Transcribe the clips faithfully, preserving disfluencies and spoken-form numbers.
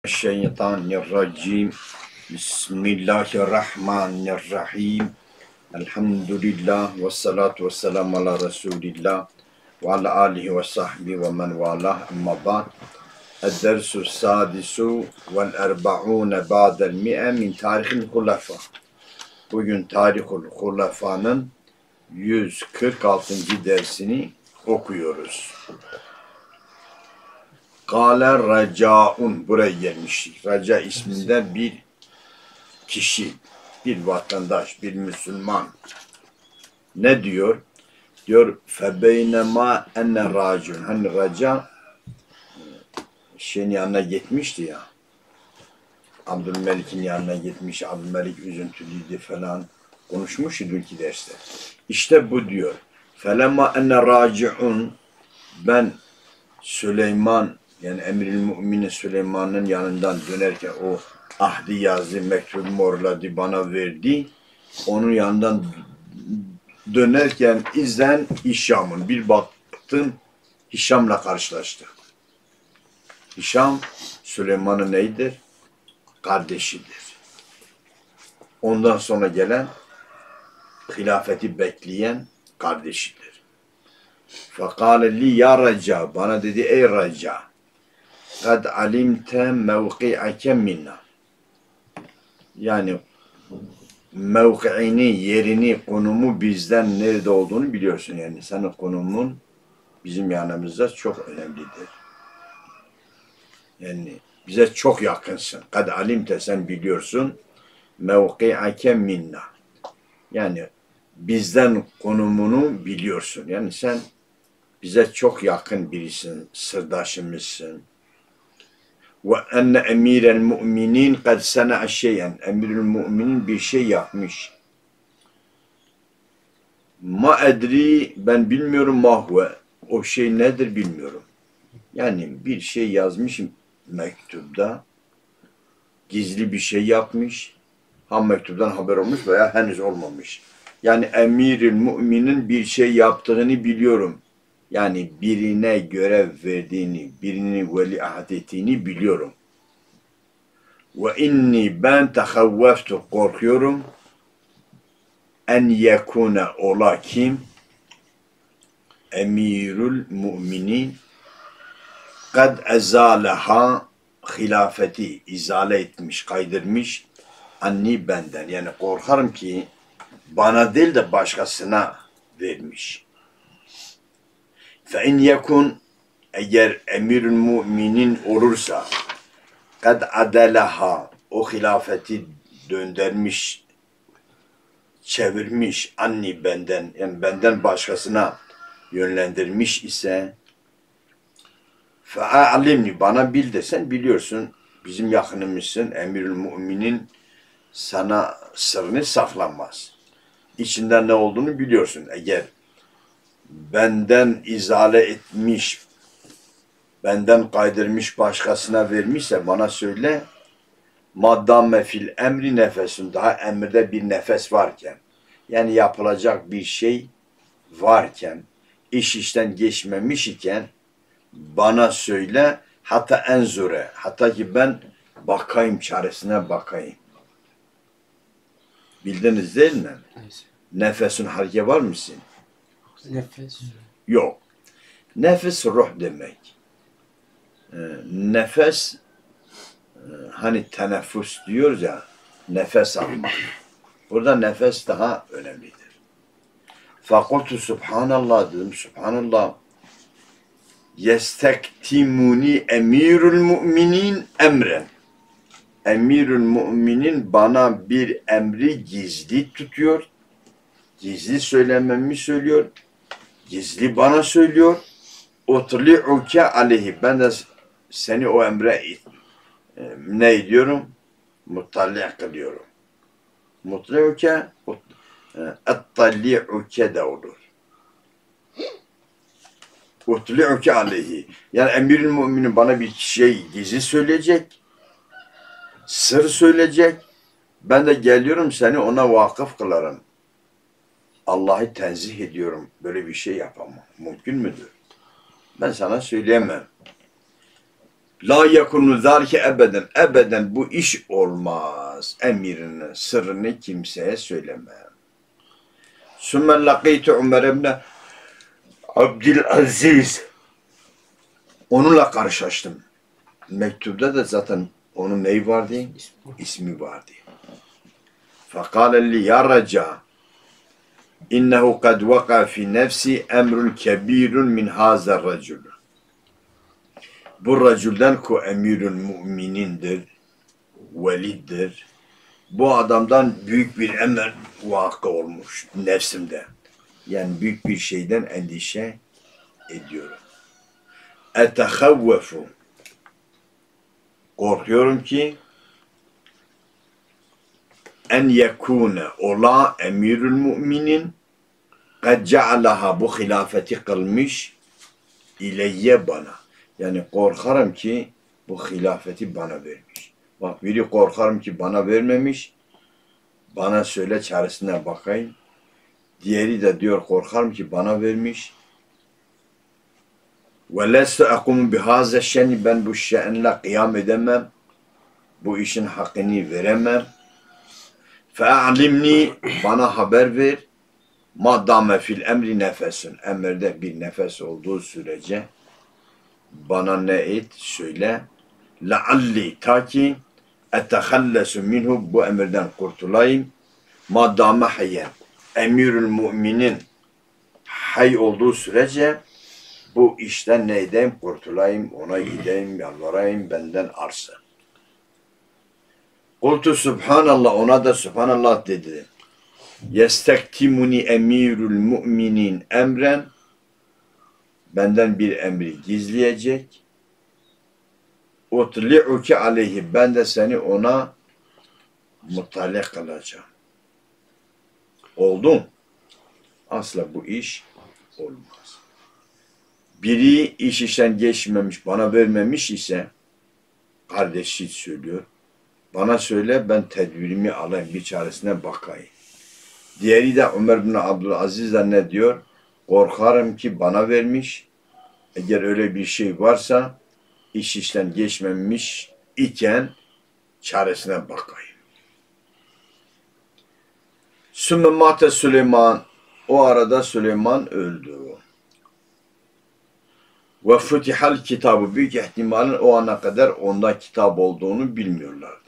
Şeytanirracim. Bismillahirrahmanirrahim. Elhamdülillah ve salatu ve selamu ala Resulillah ve ala alihi ve sahbihi ve men valah, amma ba'd. El-dersu sadisu vel erba'une ba'del mi'e min tarihil hulefa. Bugün Tarihul Hulefa'nın yüz kırk altıncı dersini okuyoruz. Kâle Raca'un, buraya gelmiştik. Raca isminde bir kişi, bir vatandaş, bir Müslüman. Ne diyor? Diyor, febeynema enne racun. Hani Raca şeyin yanına gitmişti ya. Abdülmelik'in yanına gitmiş. Abdülmelik üzüntülüydü falan. Konuşmuş dünkü derste. İşte bu diyor. Felema enne raciun. Ben Süleyman, yani Emir-i Müminin Süleyman'ın yanından dönerken o ahdi yazdı, mektubu morladı, bana verdi. Onun yanından dönerken izlen Hişam'ın. Bir baktım Hişam'la karşılaştı. Hişam Süleyman'ın neydir? Kardeşidir. Ondan sonra gelen hilafeti bekleyen kardeşidir. Fekâle li ya Raca, bana dedi ey Raca, kad alimte mevki'ake minna. Yani mevkiini, yerini, konumu bizden nerede olduğunu biliyorsun. Yani senin konumun bizim yanımızda çok önemlidir. Yani bize çok yakınsın. Kad alimte, sen biliyorsun. Mevki'ake minna. Yani bizden konumunu biliyorsun. Yani sen bize çok yakın birisin, sırdaşımızsın. Ve enne emirel müminin kad sena'a şeyen. Emirül müminin bir şey yapmış. Ma edri, ben bilmiyorum mahve. O şey nedir bilmiyorum. Yani bir şey yazmış mektupta. Gizli bir şey yapmış. Ha mektuptan haber olmuş veya henüz olmamış. Yani emirül müminin bir şey yaptığını biliyorum. Yani birine görev verdiğini, birini veliaht ettiğini biliyorum. Ve inni, ben tehavveftu, korkuyorum. En yekune, ola kim? Emirül müminin kad ezaleha, hilafeti izale etmiş, kaydırmış. Anni, benden. Yani korkarım ki bana değil de başkasına vermiş. Fe in yekun, eğer emirül müminin olursa, kad adelaha, o hilafeti döndürmüş, çevirmiş, anni, benden, yani benden başkasına yönlendirmiş ise, fe a'limni, bana bil desen, biliyorsun, bizim yakınımızsın, emirül müminin sana sırrını saklanmaz. İçinden ne olduğunu biliyorsun. Eğer benden izale etmiş, benden kaydırmış, başkasına vermişse bana söyle. Maddame fil emri nefesun, daha emirde bir nefes varken, yani yapılacak bir şey varken, iş işten geçmemiş iken bana söyle, hatta enzure, hatta ki ben bakayım, çaresine bakayım. Bildiniz değil mi? Neyse. Nefesin hareke var mısın? Nefes. Yok. Nefes ruh demek. Ee, nefes e, hani teneffüs diyoruz ya, nefes almak. Burada nefes daha önemlidir. Fakultu subhanallah, dedim subhanallah. Yestektimuni emirül müminin emren. Emirül müminin bana bir emri gizli tutuyor. Gizli söylememi söylüyor. Gizli bana söylüyor. Utli'uke aleyhi. Ben de seni o emre e, ne ediyorum? Mutalli' kılıyorum. Mutli'uke ettali'uke de olur. Utli'uke aleyhi. Yani emirül müminin bana bir şey gizli söyleyecek. Sır söyleyecek. Ben de geliyorum, seni ona vakıf kılarım. Allah'ı tenzih ediyorum. Böyle bir şey yapamam. Mümkün müdür? Ben sana söyleyemem. La yekunu zalike ebeden. Ebeden bu iş olmaz. Emirinin sırrını kimseye söylemem. Sümme lakîtu Ömer ibn Abdülaziz. Onunla karşılaştım. Mektubda da zaten onun neyi vardı? İsmi. İsmi vardı. Fekâle li ya raca innehu kad vaka fi nefsi emrun kebirun min hazer racul. Bu racülden ku emirül müminindir, veliddir. Bu adamdan büyük bir emir vakı olmuş nefsimde. Yani büyük bir şeyden endişe ediyorum. Etehavvefu. Korkuyorum ki en yekune ola emirül müminin kad cealaha bu hilafeti kılmış ileyye bana. Yani korkarım ki bu hilafeti bana vermiş. Bak biri korkarım ki bana vermemiş. Bana söyle çaresine bakayım. Diğeri de diyor korkarım ki bana vermiş. Ve lestu akumu bihaze şeni ben bu şe'nle kıyam edemem. Bu işin hakkını veremem. Fe'alimni bana haber ver. Maddame fil emri nefesin. Emrde bir nefes olduğu sürece bana ne et söyle. Lealli ta ki etehallesu minhu bu emirden kurtulayım. Maddame hayyen. Emirül müminin hay olduğu sürece bu işten ne edeyim? Kurtulayım, ona gideyim, yalvarayım, benden arsa. Kultu subhanallah, ona da subhanallah dedi. Yestektimuni emirül müminin emren, benden bir emri gizleyecek. Utli'uki aleyhi, ben de seni ona muttali kılacağım. Oldu mu? Asla bu iş olmaz. Biri iş işten geçmemiş, bana vermemiş ise, kardeşi söylüyor, bana söyle ben tedbirimi alayım, bir çaresine bakayım. Diğeri de Ömer bin Abdülaziz de ne diyor? Korkarım ki bana vermiş, eğer öyle bir şey varsa, iş işten geçmemiş iken çaresine bakayım. Sümme mate Süleyman, o arada Süleyman öldü. Ve futihal kitabı, büyük ihtimalin o ana kadar onda kitap olduğunu bilmiyorlardı.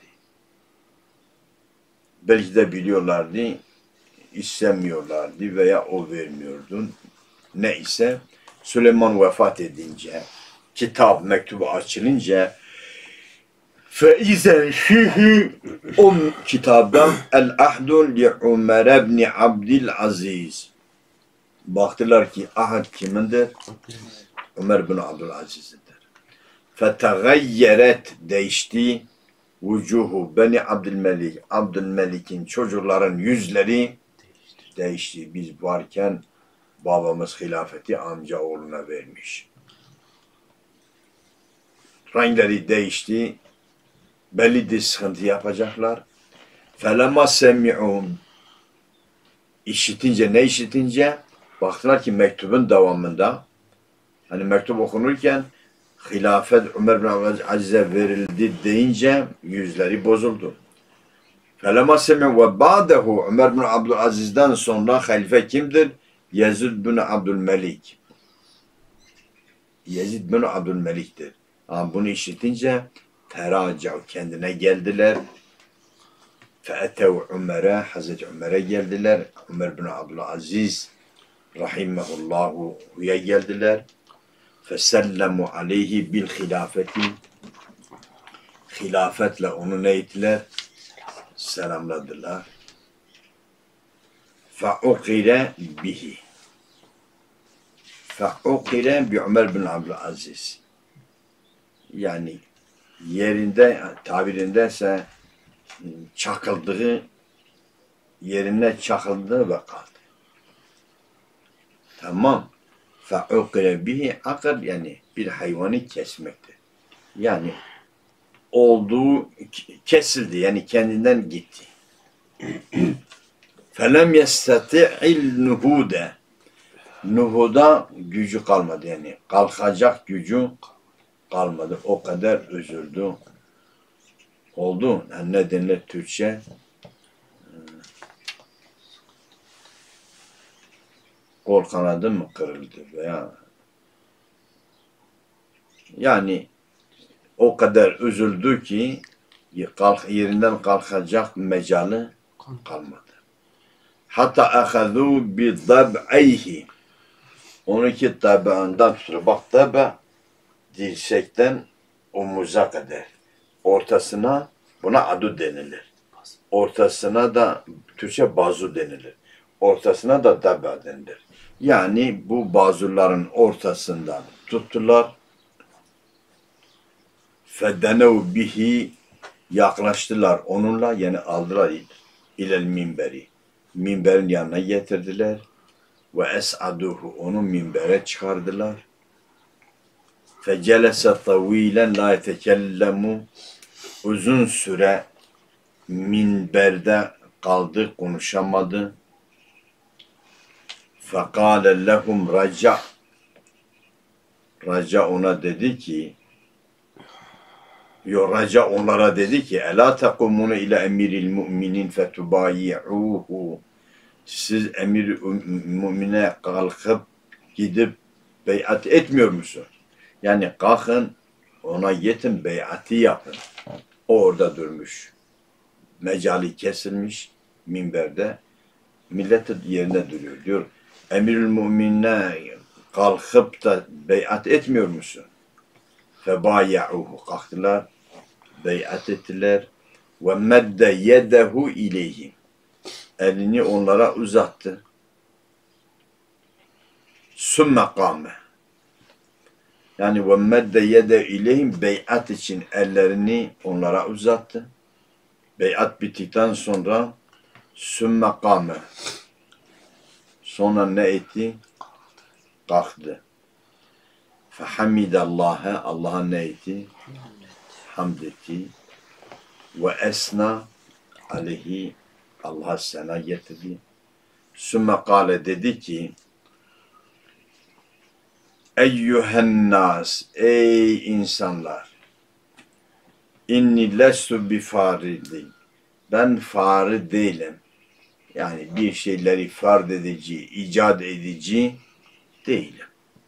Belki de biliyorlardı, istemiyorlardı veya o vermiyordu. Neyse Süleyman vefat edince, kitap mektubu açılınca فَاِذَنْ فِيهِ o kitabdan el-ahdun li Ömer ibn Abdülaziz. Baktılar ki ahd kimindir? Ömer bin Abdülaziz'dir. Fetegayyeret değişti vucuhu beni Abdülmelik. Abdülmelik'in çocukların yüzleri değişti. Biz varken babamız hilafeti amca oğluna vermiş. Renkleri değişti. Belli sıkıntı yapacaklar. Felema semi'un. İşitince ne işitince? Baktılar ki mektubun devamında hani mektup okunurken hilafet Ömer bin Abdülaziz'e verildi deyince yüzleri bozuldu. Felema semi'u ve ba'dehu Ömer bin Abdülaziz'den sonra halife kimdir? Yezid bin Abdülmelik. Yezid bin Abdülmelik'tir. Ama bunu işitince teracav kendine geldiler. Fe'etev Ömer'e, Hazreti Ömer'e geldiler. Ömer bin Abdülaziz rahimehullahu geldiler. Fesellemu aleyhi bil hilafeti. Hilafetle onu ne ettiler? Selamladılar. Fe'ukire bihi. Fe'ukire bi Ömer bin Abdülaziz. Yani yerinde, tabirindense çakıldığı, yerine çakıldı ve kaldı. Tamam. Fe'ukire bihi akır yani bir hayvanı kesmektir. Yani olduğu kesildi yani kendinden gitti. Felem yestati'il nuhude. Nuhuda gücü kalmadı yani kalkacak gücü kalmadı. O kadar üzüldü. Oldu. Yani ne denilir Türkçe? Kol kanadı mı kırıldı veya yani o kadar üzüldü ki kalk, yerinden kalkacak mecali kalmadı. Hatta ahadu bi dab'ayhi. Onunki tabağından tutuyor. Bak tabi dirsekten omuza kadar. Ortasına buna adu denilir. Ortasına da Türkçe bazu denilir. Ortasına da daba denilir. Yani bu bazuların ortasından tuttular. Fedenev bihi yaklaştılar onunla yani aldılar ilel minberi. Minberin yanına getirdiler. Ve es'aduhu onu minbere çıkardılar. Fecelese tavilen la yetekellemu uzun süre minberde kaldı, konuşamadı. Fekale lehum raca. Raca ona dedi ki Yo raca onlara dedi ki Ela tekumunu ile emiril müminin fetubayi'uhu. Siz emir mümine kalkıp gidip beyat etmiyor musun? Yani kalkın ona yetin beyatı yapın. O orada durmuş. Mecali kesilmiş minberde. Millet yerine duruyor. Diyor emirül müminine kalkıp da beyat etmiyor musun? Febayya'uhu. Kalktılar. Beyat ettiler. Ve medde yedehu ileyhim. Elini onlara uzattı. Sümme kâme. Yani ve medde yede ileyhim beyat için ellerini onlara uzattı. Beyat bittikten sonra sümme kâme. Sonra ne etti? Kalktı. Fehamidallâhe. Allah'a ne etti? Hamd etti. Ve esna aleyhi. Allah'a sena getirdi. Sümme kâle dedi ki Eyyühennâs, ey insanlar, inni lestu bifaridin, ben fari değilim. Yani bir şeyleri fard edici, icat edici değilim.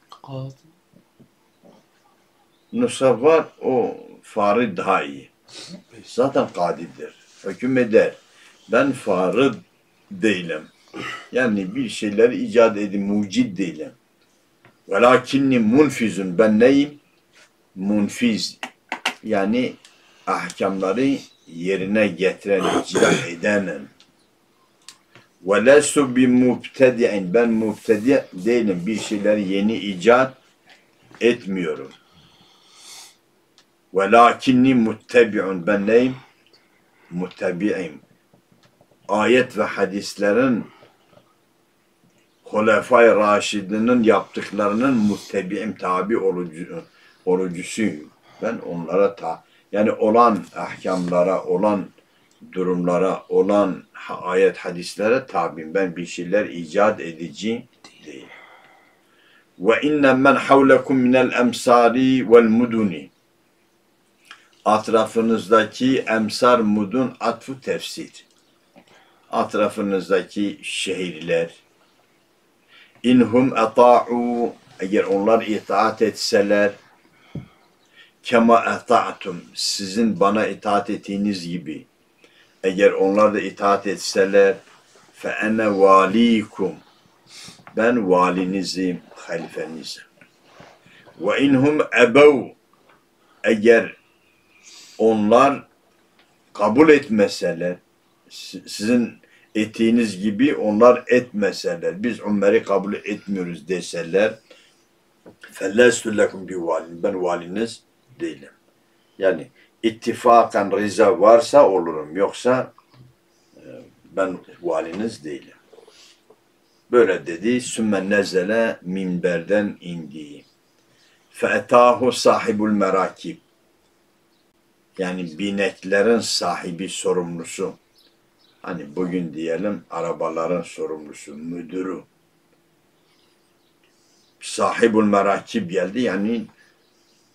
Nusa var, o fari daha iyi. Zaten kadirdir, hüküm eder. Ben fari değilim. Yani bir şeyleri icat edin, mucid değilim. Velakinni munfizun. Ben neyim? Munfiz. Yani ahkamları yerine getiren, icra edenim. Ve lesu bi mubtedi'in. Ben mubtedi' değilim. Bir şeyleri yeni icat etmiyorum. Velakinni muttebi'un. Ben neyim? Muttebi'im. Ayet ve hadislerin Hulefai Raşidinin yaptıklarının muttebi'im, tabi olucu, olucusuyum. Ben onlara ta, yani olan ahkamlara, olan durumlara, olan ayet hadislere tabiyim. Ben bir şeyler icat edici değil. Ve inne men havlekum minel emsari vel muduni. Atrafınızdaki emsar mudun atfu tefsir. Atrafınızdaki şehirler, İnhum ata'u, eğer onlar itaat etseler, kema ata'tum, sizin bana itaat ettiğiniz gibi, eğer onlar da itaat etseler, fe ene valikum, ben valinizim, halifenizim. Ve inhum ebev, eğer onlar kabul etmeseler, sizin ettiğiniz gibi onlar etmeseler, biz Ömer'i kabul etmiyoruz deseler, فَلَّسْتُ لَكُمْ بِوَالٍ ben valiniz değilim. Yani ittifakan rıza varsa olurum, yoksa ben valiniz değilim. Böyle dedi, sümme nezele minberden indi. فَاَتَاهُ sahibul merakib, yani bineklerin sahibi, sorumlusu. Hani bugün diyelim arabaların sorumlusu, müdürü. Sahibul merakib geldi, yani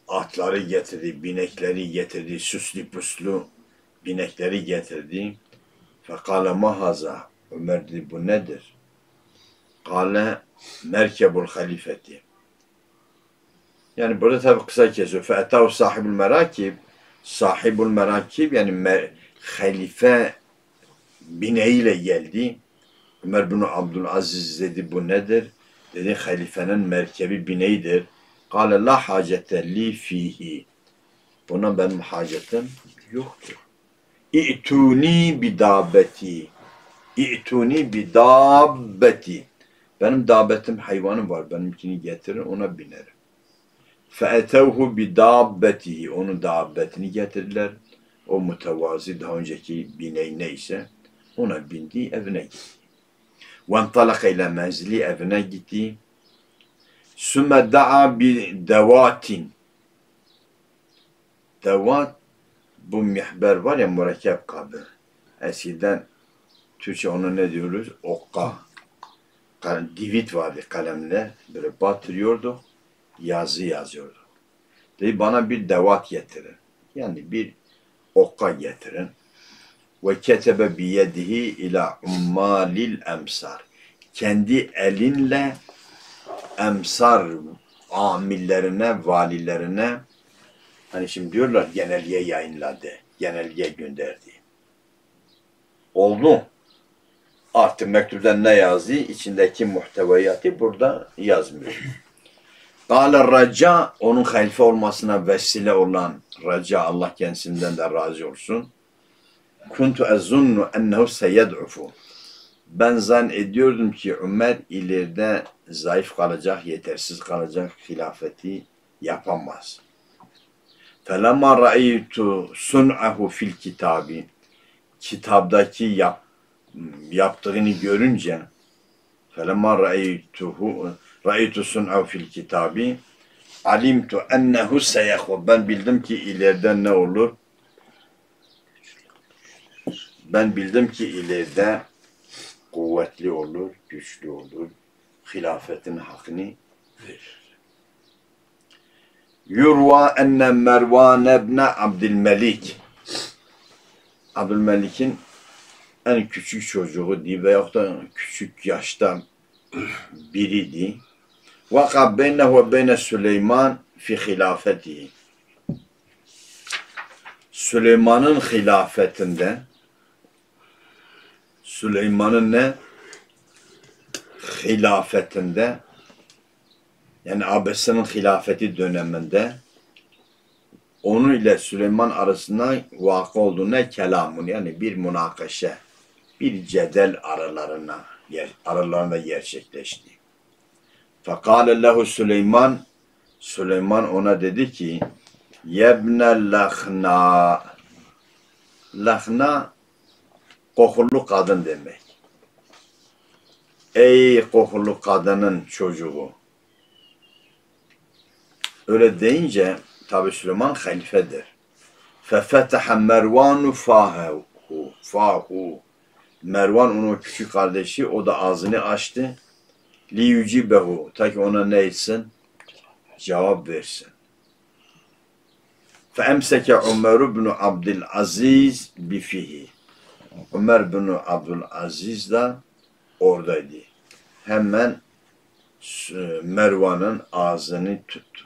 atları getirdi, binekleri getirdi, süslü puslu binekleri getirdi. Fekale ma haza. Ömer dedi bu nedir? Kale merkebul halifeti. Yani burada tabi kısa kesiyor. Fe'etav sahibul merakib. Sahibul merakib yani mer halife bineğiyle geldi. Ömer bin Abdülaziz dedi bu nedir? Dedi halifenin merkebi bineğidir. Kale la hacete li fihi. Buna benim hacetim yoktur. İ'tuni bidabeti. İ'tuni bidabeti. Benim dabetim hayvanım var. Benimkini getirin ona binerim. Fe'etevhu bidabbetihi. Onun dabbetini getirdiler. O mütevazi daha önceki bineği neyse ona bindi evine gitti. Ventalaka ile menzili evine gitti. Sümme da'a bi devatin. Devat bu mihber var ya mürekkep kabı. Eskiden Türkçe ona ne diyoruz? Okka. Divit vardı kalemle. Böyle batırıyordu. Yazı yazıyordu. Dedi bana bir devat getirin. Yani bir okka getirin. Ve ketebe biyedihi ila ummalil emsar. Kendi elinle emsar amillerine, valilerine hani şimdi diyorlar genelge yayınladı. Genelge gönderdi. Oldu. Artık mektuptan ne yazdı? İçindeki muhteviyatı burada yazmıyor. Kâle raca, onun halife olmasına vesile olan raca, Allah kendisinden de razı olsun. Kuntu ezzunnu ennehu seyed'ufu. Ben zannediyordum ki Ömer ileride zayıf kalacak, yetersiz kalacak, hilafeti yapamaz. Felemma ra'aytu sun'ahu fil kitabi. Kitaptaki yap, yaptığını görünce felemma ra'aytuhu ra'aytu sun'ahu fil kitabi alimtu ennehu seyekhu. Ben bildim ki ileride ne olur? Ben bildim ki ileride kuvvetli olur, güçlü olur, hilafetin hakkını verir. Yurva enne Mervan ibn Abdülmelik. Abdülmelik'in en küçük çocuğu diye veyahut da küçük yaşta biriydi. Vaka beynehu ve beyne Süleyman fi hilafetihi. Süleyman'ın hilafetinde Süleyman'ın ne? Hilafetinde yani abesinin hilafeti döneminde onun ile Süleyman arasında vakı olduğuna kelamun yani bir münakaşa, bir cedel aralarına yer, aralarında gerçekleşti. Fekâle lehu Süleyman Süleyman ona dedi ki yebne lahna lahna kokulu kadın demek. Ey kokulu kadının çocuğu. Öyle deyince tabi Süleyman halifedir. Fefeteha Mervanu fahu fahu. Mervan onun küçük kardeşi o da ağzını açtı. Li yucibehu. Ta ki ona ne etsin? Cevap versin. Fe emseke Ömer ibn Abdülaziz bifihi. Ömer bin Abdülaziz de oradaydı. Hemen Mervan'ın ağzını tuttu.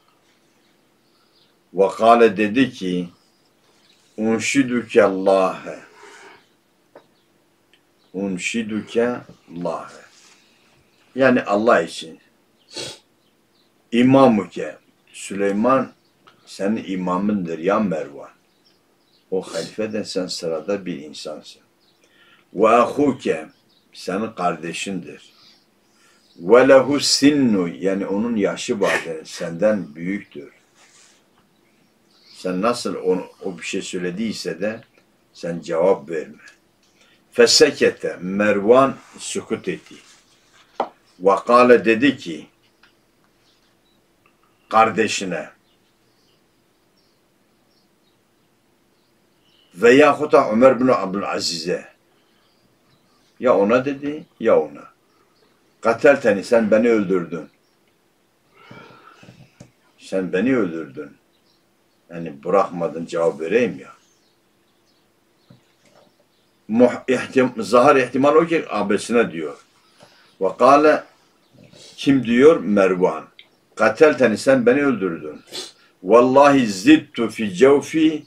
Ve kâle dedi ki unşidüke Allah'e unşidüke Allah'e yani Allah için İmamuke Süleyman senin imamındır ya Mervan. O halifeden sen sırada bir insansın. Ve ahuke senin kardeşindir. Ve lehu sinnu yani onun yaşı vardır. Senden büyüktür. Sen nasıl onu, o bir şey söylediyse de sen cevap verme. Fesekete Mervan sükut etti. Ve kâle dedi ki kardeşine veyahut da Ömer bin Abdülaziz'e ya ona dedi ya ona. Katelteni sen beni öldürdün. Sen beni öldürdün. Yani bırakmadın, cevap vereyim ya. Muh, ihtim, zahar ihtimal o ki abesine diyor. Ve kâle, kim diyor? Mervan. Katelteni, sen beni öldürdün. Vallahi zittu fi cevfi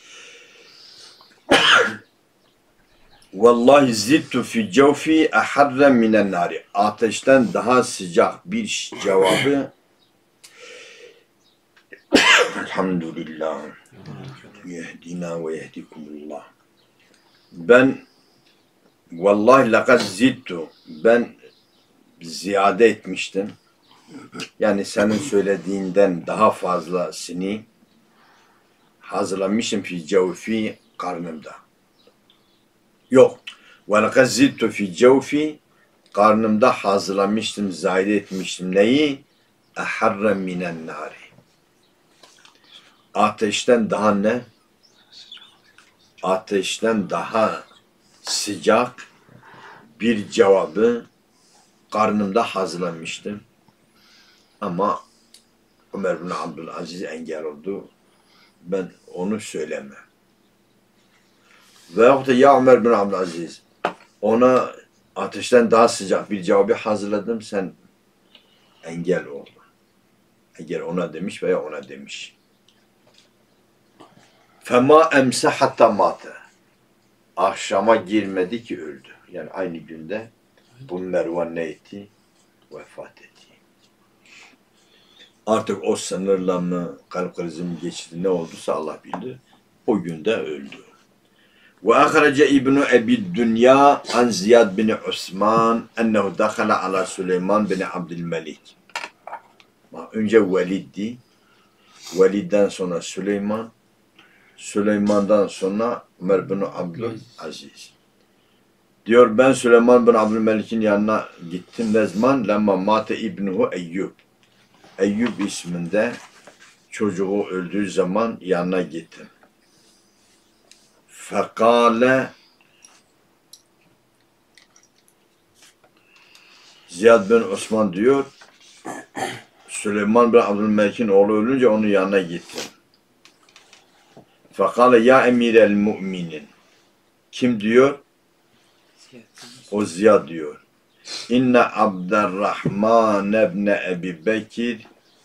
Vallahi zittu fi cevfi aharren minen nari. Ateşten daha sıcak bir cevabı. Elhamdülillah. Yehdina ve yehdikumullah. Ben vallahi lekad zittu. Ben ziyade etmiştim. Yani senin söylediğinden daha fazlasını hazırlamışım fi cevfi, karnımda. Yok. Ve lekad zittu fi cevfi, karnımda hazırlamıştım, ziyade etmiştim. Neyi? Aharren minen nari. Ateşten daha ne? Ateşten daha sıcak bir cevabı karnımda hazırlamıştım. Ama Ömer bin Abdülaziz engel oldu. Ben onu söylemem. Veyahut da ya Ömer bin Abdülaziz, ona ateşten daha sıcak bir cevabı hazırladım, sen engel oldun. Eğer ona demiş veya ona demiş. Fema emse hatta mate. Akşama girmedi ki öldü. Yani aynı günde bu Mervan ne etti? Vefat etti. Artık o sınırla mı kalp krizi mi geçti, ne olduysa Allah bilir. O günde öldü. Ve ahrece İbn-i Ebi Dünya an Ziyad bin Osman ennehu dakhala ala Süleyman bin Abdülmelik. Önce Velid'di. Velid'den sonra Süleyman. Süleyman'dan sonra Ömer bin Abdülaziz. Diyor ben Süleyman bin Abdülmelik'in yanına gittim ne zaman? Lemma mate İbnuhu Eyyub. Eyyub isminde çocuğu öldüğü zaman yanına gittim. Fekale Ziyad bin Osman diyor Süleyman bin Abdülmelik'in oğlu ölünce onun yanına gittim. Fekale ya emirel müminin. Kim diyor? O Ziyad diyor. İnne Abdurrahman ebne Ebi Bekir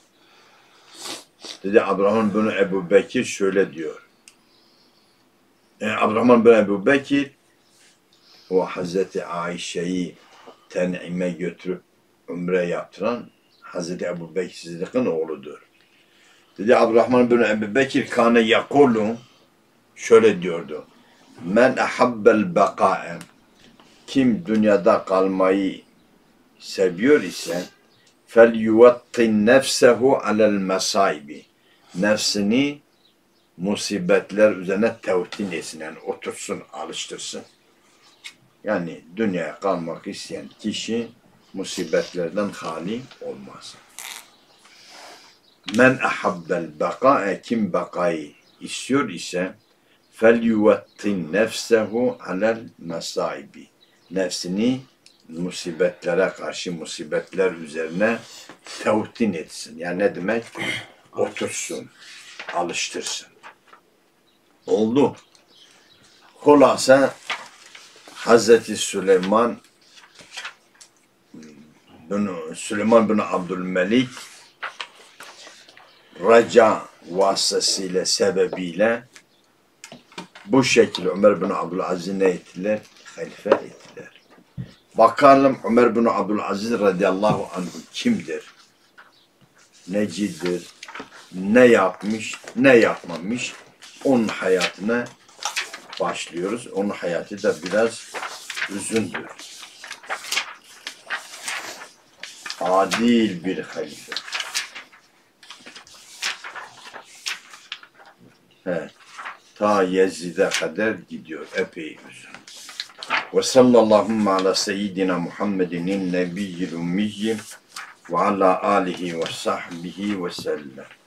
dedi Abdurrahman bin Ebu Bekir şöyle diyor. Yani Abdurrahman bin Ebu Bekir o Hazreti Ayşe'yi ten'ime götürüp umre yaptıran Hazreti Ebu Bekir Sıddık'ın oğludur. Dedi Abdurrahman bin Ebu Bekir kâne yakulu şöyle diyordu. Men ahabbel bekâ'e kim dünyada kalmayı seviyor ise fel yuvattin nefsehu alel mesaibi nefsini musibetler üzerine tevtin etsin, yani otursun, alıştırsın. Yani dünyaya kalmak isteyen kişi musibetlerden hali olmaz. Men ahabbel bekâ'e kim bekayı istiyor ise fel yuvattin nefsehu alel mesaibi nefsini musibetlere karşı musibetler üzerine tevtin etsin. Yani ne demek? Otursun, alıştırsın. Oldu. Hulasa Hazreti Süleyman bin, Süleyman bin Abdülmelik raca vasıtasıyla sebebiyle bu şekilde Ömer bin Abdülaziz ne ettiler? Halife ettiler. Bakalım Ömer bin Abdülaziz radıyallahu anh kimdir? Necidir? Ne yapmış? Ne yapmamış? Onun hayatına başlıyoruz. Onun hayatı da biraz uzundur. Adil bir halife. He. Ta Yezid'e kadar gidiyor. Epey uzun. Ve sallallahu ala seyyidina Muhammedin nebiyyil ummiyyi ve ala alihi ve sahbihi ve sellem.